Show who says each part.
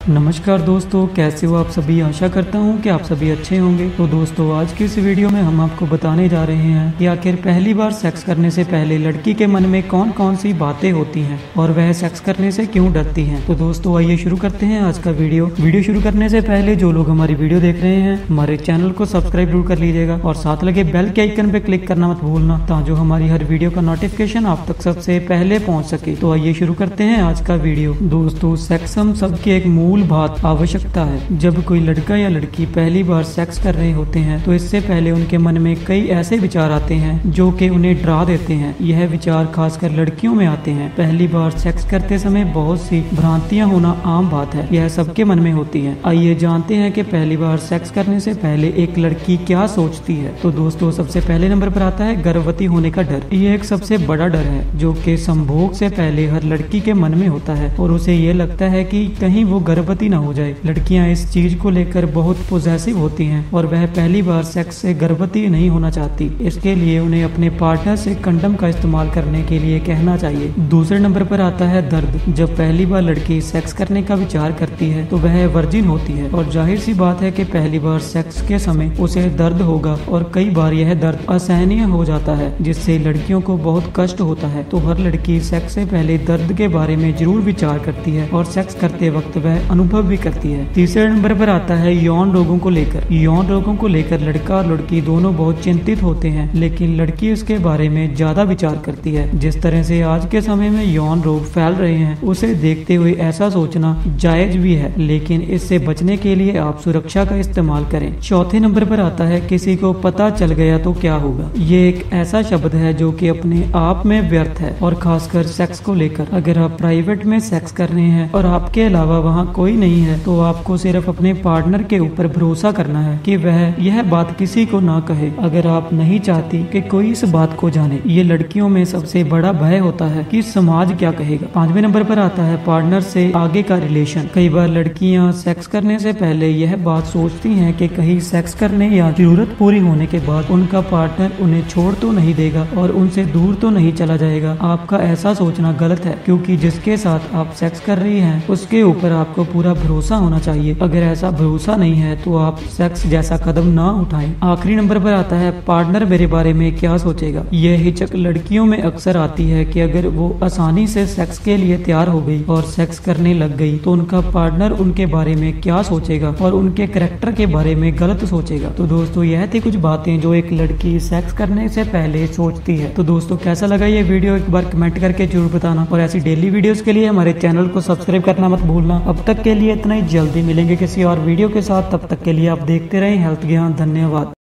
Speaker 1: नमस्कार दोस्तों, कैसे हो आप सभी। आशा करता हूँ कि आप सभी अच्छे होंगे। तो दोस्तों, आज की इस वीडियो में हम आपको बताने जा रहे हैं कि आखिर पहली बार सेक्स करने से पहले लड़की के मन में कौन कौन सी बातें होती हैं और वह सेक्स करने से क्यों डरती हैं। तो दोस्तों, आइए शुरू करते हैं आज का वीडियो शुरू करने से पहले जो लोग हमारी वीडियो देख रहे हैं, हमारे चैनल को सब्सक्राइब जरूर कर लीजिएगा और साथ लगे बेल के आइकन पे क्लिक करना मत भूलना, ताकि हमारी हर वीडियो का नोटिफिकेशन आप तक सबसे पहले पहुँच सके। तो आइए शुरू करते हैं आज का वीडियो। दोस्तों, सेक्स हम सबकी एक मूल बात आवश्यकता है। जब कोई लड़का या लड़की पहली बार सेक्स कर रहे होते हैं तो इससे पहले उनके मन में कई ऐसे विचार आते हैं जो कि उन्हें डरा देते हैं। यह विचार खासकर लड़कियों में आते हैं। पहली बार सेक्स करते समय बहुत सी भ्रांतियां होना आम बात है, यह सबके मन में होती है। आइए जानते हैं कि पहली बार सेक्स करने से पहले एक लड़की क्या सोचती है। तो दोस्तों, सबसे पहले नंबर पर आता है गर्भवती होने का डर। ये एक सबसे बड़ा डर है जो कि संभोग से पहले हर लड़की के मन में होता है और उसे ये लगता है कि कहीं वो गर्भवती न हो जाए। लड़कियां इस चीज को लेकर बहुत पॉजेसिव होती हैं और वह पहली बार सेक्स से गर्भवती नहीं होना चाहती। इसके लिए उन्हें अपने पार्टनर से कंडम का इस्तेमाल करने के लिए कहना चाहिए। दूसरे नंबर पर आता है दर्द। जब पहली बार लड़की सेक्स करने का विचार करती है तो वह वर्जिन होती है और जाहिर सी बात है कि पहली बार सेक्स के समय उसे दर्द होगा और कई बार यह दर्द असहनीय हो जाता है, जिससे लड़कियों को बहुत कष्ट होता है। तो हर लड़की सेक्स से पहले दर्द के बारे में जरूर विचार करती है और सेक्स करते वक्त वह अनुभव भी करती है। तीसरे नंबर पर आता है यौन रोगों को लेकर। यौन रोगों को लेकर लड़का और लड़की दोनों बहुत चिंतित होते हैं, लेकिन लड़की उसके बारे में ज्यादा विचार करती है। जिस तरह से आज के समय में यौन रोग फैल रहे हैं, उसे देखते हुए ऐसा सोचना जायज भी है, लेकिन इससे बचने के लिए आप सुरक्षा का इस्तेमाल करें। चौथे नंबर पर आता है किसी को पता चल गया तो क्या होगा। ये एक ऐसा शब्द है जो कि अपने आप में व्यर्थ है और खासकर सेक्स को लेकर। अगर आप प्राइवेट में सेक्स कर रहे हैं और आपके अलावा वहाँ कोई नहीं है तो आपको सिर्फ अपने पार्टनर के ऊपर भरोसा करना है कि वह यह बात किसी को ना कहे, अगर आप नहीं चाहती कि कोई इस बात को जाने। ये लड़कियों में सबसे बड़ा भय होता है कि समाज क्या कहेगा। पांचवें नंबर पर आता है पार्टनर से आगे का रिलेशन। कई बार लड़कियां सेक्स करने से पहले यह बात सोचती हैं कि कहीं सेक्स करने या जरूरत पूरी होने के बाद उनका पार्टनर उन्हें छोड़ तो नहीं देगा और उनसे दूर तो नहीं चला जाएगा। आपका ऐसा सोचना गलत है, क्योंकि जिसके साथ आप सेक्स कर रही हैं उसके ऊपर आपको पूरा भरोसा होना चाहिए। अगर ऐसा भरोसा नहीं है तो आप सेक्स जैसा कदम ना उठाएं। आखिरी नंबर पर आता है पार्टनर मेरे बारे में क्या सोचेगा। यह हिचक लड़कियों में अक्सर आती है कि अगर वो आसानी से सेक्स के लिए तैयार हो गई और सेक्स करने लग गई तो उनका पार्टनर उनके बारे में क्या सोचेगा और उनके कैरेक्टर के बारे में गलत सोचेगा। तो दोस्तों, यह थी कुछ बातें जो एक लड़की सेक्स करने से पहले सोचती है। तो दोस्तों, कैसा लगा ये वीडियो एक बार कमेंट करके जरूर बताना और ऐसी डेली वीडियोस के लिए हमारे चैनल को सब्सक्राइब करना मत भूलना। अब तक के लिए इतना ही, जल्दी मिलेंगे किसी और वीडियो के साथ। तब तक के लिए आप देखते रहें हेल्थ ज्ञान। धन्यवाद।